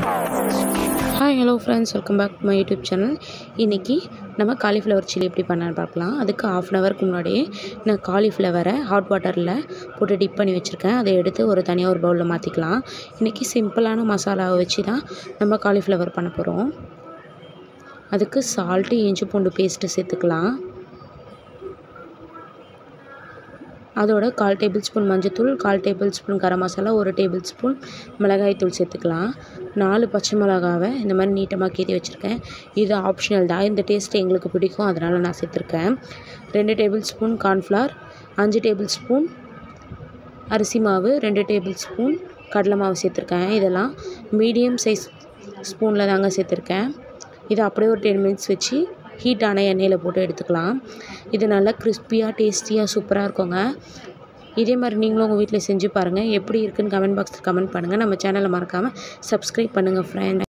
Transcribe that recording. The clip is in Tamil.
Hi, hello friends, welcome back to my YouTube channel. இன்னைக்கு நம்ம காலிஃப்ளவர் சில்லி எப்படி பண்ணலாம்னு பார்க்கலாம். அதுக்கு 1/2 hour முன்னாடியே நான் காலிஃப்ளவரை ஹாட் வாட்டரில் போட்டு டிப் பண்ணி வச்சுருக்கேன். அதை எடுத்து ஒரு தனியாக ஒரு பவுலில் மாற்றிக்கலாம். இன்றைக்கி சிம்பிளான மசாலாவை வச்சு தான் நம்ம காலிஃப்ளவர் பண்ண போகிறோம். அதுக்கு சால்ட்டு, இஞ்சி பூண்டு பேஸ்ட்டு சேர்த்துக்கலாம். அதோட 1/4 டேபிள்ஸ்பூன் மஞ்சத்தூள், 1/4 டேபிள்ஸ்பூன் கரம் மசாலா, 1 டேபிள்ஸ்பூன் மிளகாய் தூள் சேர்த்துக்கலாம். 4 பச்சை மிளகாவை இந்த மாதிரி நீட்டமாக கீறி வச்சுருக்கேன். இது ஆப்ஷனல் தான். இந்த டேஸ்ட் எங்களுக்கு பிடிக்கும், அதனால் நான் சேர்த்துருக்கேன். 2 டேபிள்ஸ்பூன் கார்ன்ஃப்ளவர், 5 டேபிள்ஸ்பூன் அரிசி மாவு, 2 டேபிள்ஸ்பூன் கடலை மாவு சேர்த்துருக்கேன். இதெல்லாம் மீடியம் சைஸ் ஸ்பூனில் தாங்க சேர்த்துருக்கேன். இதை அப்படியே ஒரு 10 மினிட்ஸ் வச்சு ஹீட்டான எண்ணெயில் போட்டு எடுத்துக்கலாம். இது நல்லா கிறிஸ்பியாக டேஸ்டியாக சூப்பராக இருக்குங்க. இதே மாதிரி நீங்களும் உங்கள் வீட்டில் செஞ்சு பாருங்கள். எப்படி இருக்குன்னு கமெண்ட் பாக்ஸில் கமெண்ட் பண்ணுங்கள். நம்ம சேனலை மறக்காமல் சப்ஸ்கிரைப் பண்ணுங்கள் ஃப்ரெண்ட்.